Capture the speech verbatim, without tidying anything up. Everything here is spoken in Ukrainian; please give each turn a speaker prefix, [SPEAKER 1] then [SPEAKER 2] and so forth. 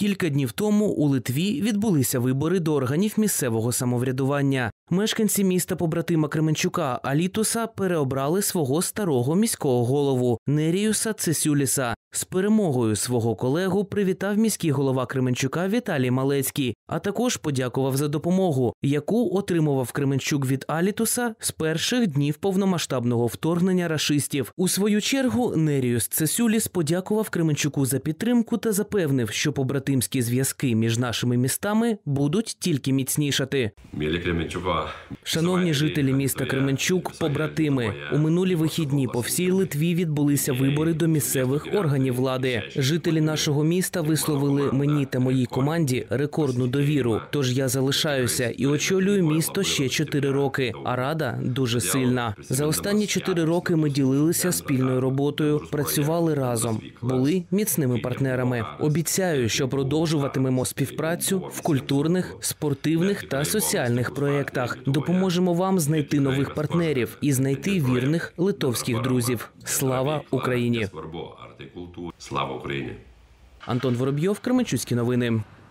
[SPEAKER 1] Кілька днів тому у Литві відбулися вибори до органів місцевого самоврядування. Мешканці міста-побратима Кременчука Алітуса переобрали свого старого міського голову Неріюса Цесюліса. З перемогою свого колегу привітав міський голова Кременчука Віталій Малецький, а також подякував за допомогу, яку отримував Кременчук від Алітуса з перших днів повномасштабного вторгнення рашистів. У свою чергу Неріюс Цесюліс подякував Кременчуку за підтримку та запевнив, що побратимські зв'язки між нашими містами будуть тільки міцнішати. Шановні жителі міста Кременчук, побратими, у минулі вихідні по всій Литві відбулися вибори до місцевих органів влади. Жителі нашого міста висловили мені та моїй команді рекордну довіру. Тож я залишаюся і очолюю місто ще чотири роки, а рада дуже сильна. За останні чотири роки ми ділилися спільною роботою, працювали разом, були міцними партнерами. Обіцяю, що продовжуватимемо співпрацю в культурних, спортивних та соціальних проєктах. Допоможемо вам знайти нових партнерів і знайти вірних литовських друзів. Слава Україні!
[SPEAKER 2] Слава Україні!
[SPEAKER 1] Антон Воробйов, Кременчуцькі новини.